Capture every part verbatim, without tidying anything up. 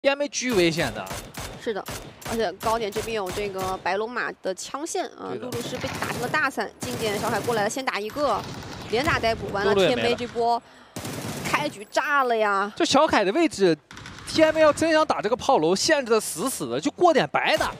也没巨危险的。 是的，而且高点这边有这个白龙马的枪线啊，露露是被打成了大散。近点小海过来了，先打一个，连打带补，完了 T M A 这波开局炸了呀！ 就小凯的位置 ，T M A 要真想打这个炮楼，限制的死死的，就过点白打。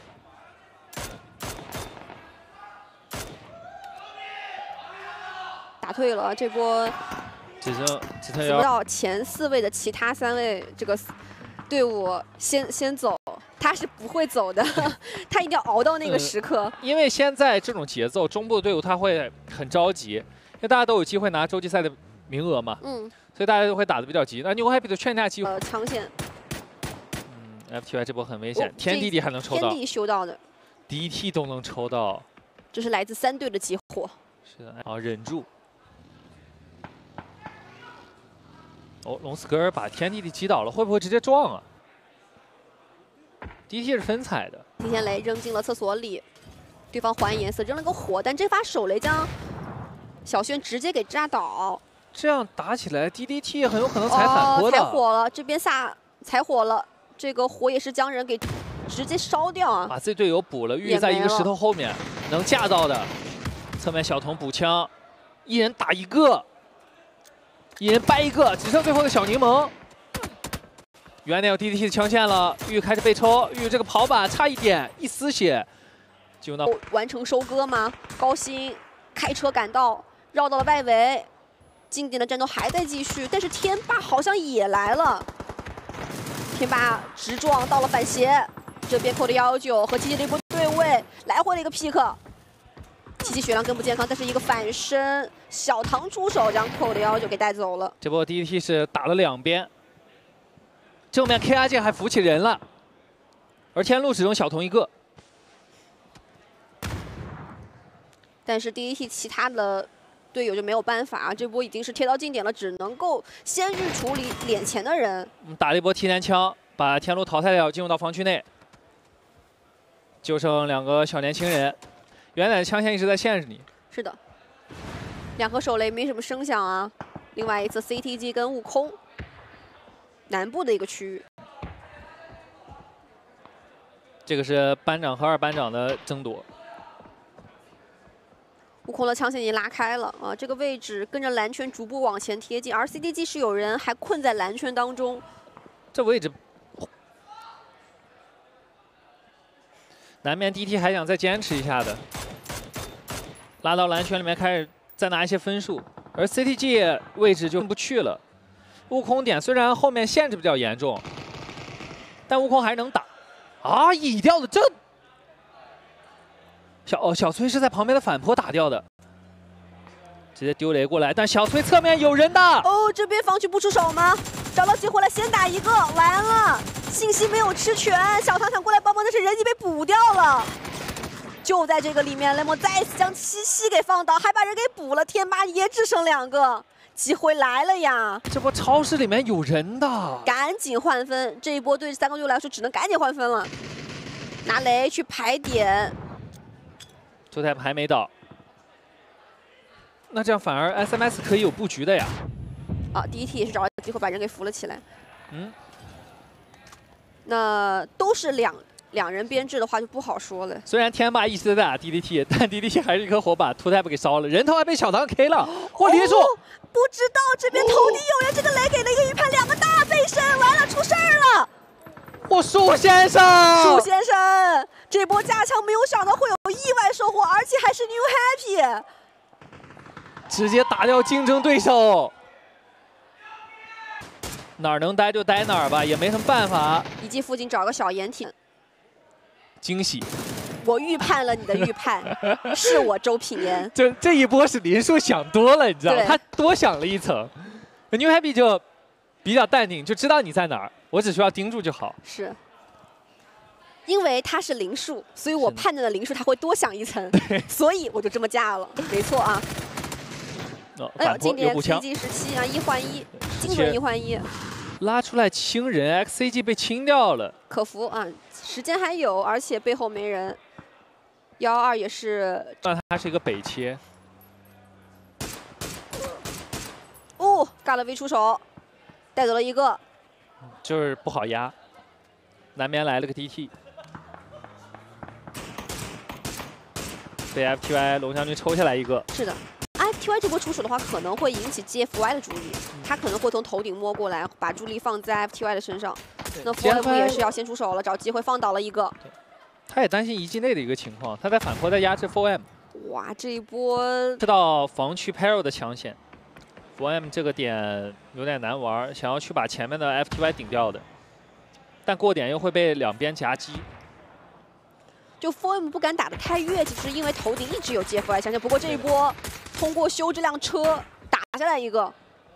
打退了这波， 只剩只剩要不到前四位的其他三位这个队伍先先走，他是不会走的，他一定要熬到那个时刻。 嗯、因为现在这种节奏，中部的队伍他会很着急，因为大家都有机会拿洲际赛的名额嘛，嗯，所以大家都会打得比较急。那 New Happy 的劝架机会， 呃，枪线， 嗯 ，F T Y 这波很危险，哦、天弟弟还能抽到， 天弟修到的 ，D T 都能抽到， 这是来自三队的集火。 是的，好忍住。 哦，龙斯格尔把天弟弟击倒了，会不会直接撞啊 ？D T 是分彩的， 提前雷扔进了厕所里，对方还颜色扔了个火，但这发手雷将小轩直接给炸倒。 这样打起来 ，D D T 很有可能踩反坡的。 踩火了，这边萨踩火了，这个火也是将人给直接烧掉啊！ 把自己队友补了，玉在一个石头后面，能架到的。侧面小童补枪，一人打一个。 一人掰一个，只剩最后的小柠檬。原来有 D D T 的枪线了，玉开始被抽，玉这个跑板差一点，一丝血，就到完成收割吗？高鑫开车赶到，绕到了外围，经典的战斗还在继续，但是天霸好像也来了。天霸直撞到了反斜，这边扣的幺幺九和七七这波对位，来回的一个 pick。 七七血量更不健康，但是一个反身，小唐出手将扣的幺幺九给带走了。 这波 D D T 是打了两边，正面 K R 键还扶起人了，而天路只剩小童一个。 但是 D D T 其他的队友就没有办法啊，这波已经是贴到近点了，只能够先去处理脸前的人。 打了一波提篮枪，把天路淘汰掉，进入到防区内，就剩两个小年轻人。 原来的枪线一直在限制你。 是的，两颗手雷没什么声响啊。另外一侧 C T G 跟悟空，南部的一个区域。 这个是班长和二班长的争夺。 悟空的枪线已经拉开了啊，这个位置跟着蓝圈逐步往前贴近，而 C T G 是有人还困在蓝圈当中。 这位置。 南面 D T 还想再坚持一下的，拉到蓝圈里面开始再拿一些分数，而 C T G 位置就不去了。悟空点虽然后面限制比较严重，但悟空还是能打。啊，乙掉的这小哦小崔是在旁边的反坡打掉的，直接丢雷过来，但小崔侧面有人的。 哦，这边防区不出手吗？找到机会了，先打一个，完了。 信息没有吃全，小唐想过来帮忙，但是人已经被补掉了。就在这个里面，雷蒙再次将七七给放倒，还把人给补了。天霸也只剩两个，机会来了呀！ 这波超市里面有人的， 赶紧换分。这一波对三个队来说，只能赶紧换分了。拿雷去排点， 周太还没倒，那这样反而 S M S 可以有布局的呀。 啊 ，D T 也是找到机会把人给扶了起来。 嗯。 那都是两两人编制的话就不好说了。 虽然天霸一直在打 D D T， 但 D D T 还是一颗火把，图 type 给烧了，人头还被小唐 K 了。哇，梨树、哦！ 不知道这边头顶有人，这个雷给了一个预判，两个大背身，完了出事儿了。 我树先生， 树先生，这波加强没有想到会有意外收获，而且还是 New Happy， 直接打掉竞争对手。 哪儿能待就待哪儿吧，也没什么办法。 以及附近找个小掩体， 惊喜！ 我预判了你的预判，是我周品言。 这这一波是林树想多了，你知道吗？他多想了一层。New Happy 就比较淡定，就知道你在哪儿，我只需要盯住就好。 是，因为他是林树，所以我判断的林树他会多想一层，所以我就这么架了，没错啊。 哦、 哎呦，经典 C G 十七啊，一换一，精准一换一。 拉出来清人 ，X C G 被清掉了。 可服啊，时间还有，而且背后没人。幺二也是， 但他是一个北切。 哦，尬了 V 出手，带走了一个， 就是不好压。 南边来了个 D T， 被 F T Y 龙将军抽下来一个。 是的 ，F T Y 这波出手的话，可能会引起 G F Y 的注意，他可能会从头顶摸过来，把注意力放在 F T Y 的身上。那 F M 也是要先出手了，找机会放倒了一个。 他也担心一技内的一个情况，他在反坡在压制 F M。 哇，这一波知道防区 Peril 的强险 ，F M 这个点有点难玩，想要去把前面的 F T Y 顶掉的，但过点又会被两边夹击。 就 F M 不敢打得太越，其实因为头顶一直有 G F Y 强险。不过这一波通过修这辆车打下来一个。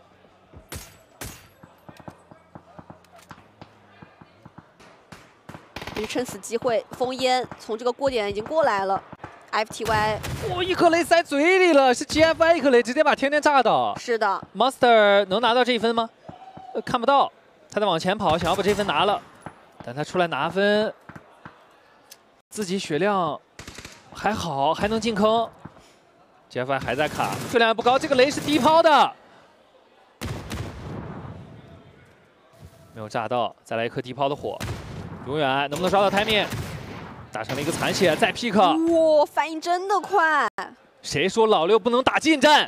也是趁此机会封烟，从这个过点已经过来了。F T Y， 哇、哦，一颗雷塞嘴里了，是 G F Y 一颗雷直接把天天炸倒。 是的 ，Monster 能拿到这一分吗？呃，看不到，他在往前跑，想要把这分拿了，但他出来拿分，自己血量还好，还能进坑。G F Y 还在卡，血量也不高，这个雷是低抛的，没有炸到，再来一颗低抛的火。 永远能不能抓到 timing？ 打成了一个残血，再 pick。 哇，反应真的快！ 谁说老六不能打近战？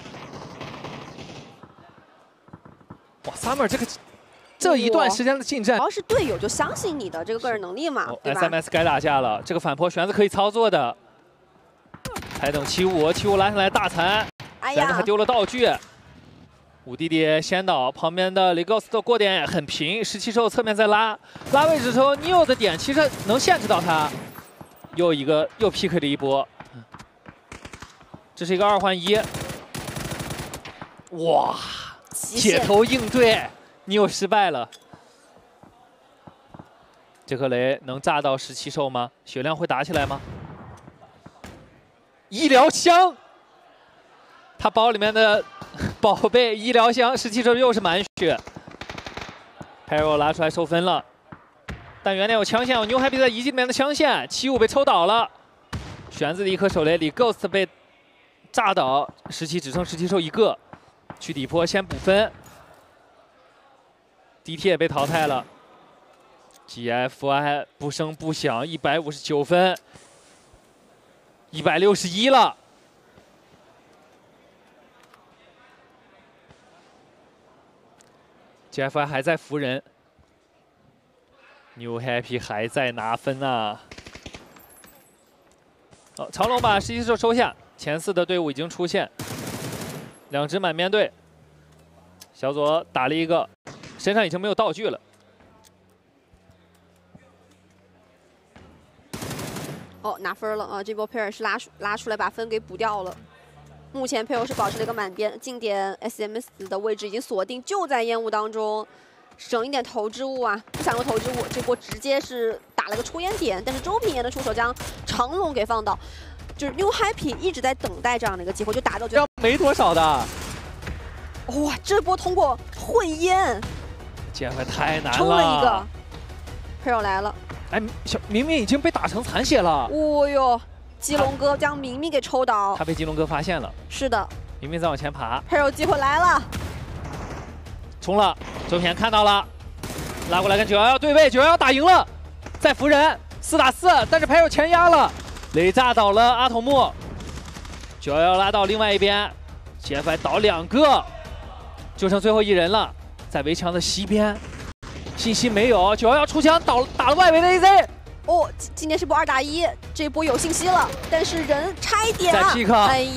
哇 ，Summer 这个这一段时间的近战， 主要是队友就相信你的这个个人能力嘛， 哦、 对吧 ？S M S 该打架了，这个反坡旋子可以操作的。还等七五，七五拉上来大残， 哎旋子还丢了道具。 五弟弟先倒，旁边的雷高斯的过点很平，十七兽侧面在拉，拉位置的时候 ，Neo 的点其实能限制到他，又一个又 pick 了一波，这是一个二换一，哇，铁头应对 ，Neo 失败了，这颗雷能炸到十七兽吗？血量会打起来吗？医疗箱，他包里面的。 宝贝医疗箱，十七兽又是满血 ，Peril 拉出来收分了，但原来有枪线，有牛海比在遗迹里面的枪线，七五被抽倒了，玄子的一颗手雷里 ，Ghost 被炸倒，十七只剩十七兽一个，去底坡先补分 ，D T 也被淘汰了 ，G F Y 不声不响，一百五十九分，一百六十一了。 G F I 还在扶人 ，New Happy 还在拿分啊！好，长龙把十七兽收下，前四的队伍已经出现，两支满面队。小左打了一个，身上已经没有道具了。 哦，拿分了啊！这波佩尔是拉出拉出来把分给补掉了。 目前佩欧是保持了一个满编，近点 S M S 的位置已经锁定，就在烟雾当中，省一点投掷物啊，不想用投掷物，这波直接是打了个出烟点，但是周平言的出手将长龙给放倒，就是 New Happy 一直在等待这样的一个机会，就打到最后没多少的， 哇，这波通过混烟， 这回太难了， 抽了一个，佩欧来了， 哎，小明明已经被打成残血了， 哦哟。 基隆哥将明明给抽倒， 他被基隆哥发现了。是的， 明明在往前爬。 佩尔机会来了， 冲了，周平看到了，拉过来跟九幺幺对位，九幺幺打赢了，再扶人，四打四，但是佩尔前压了，雷炸倒了阿童木，九幺幺拉到另外一边 ，G F I 倒两个，就剩最后一人了，在围墙的西边，信息没有，九幺幺出枪倒打了外围的 A Z。 哦，今天是波二打一，这波有信息了，但是人差一点啊！ 再 pick， 哎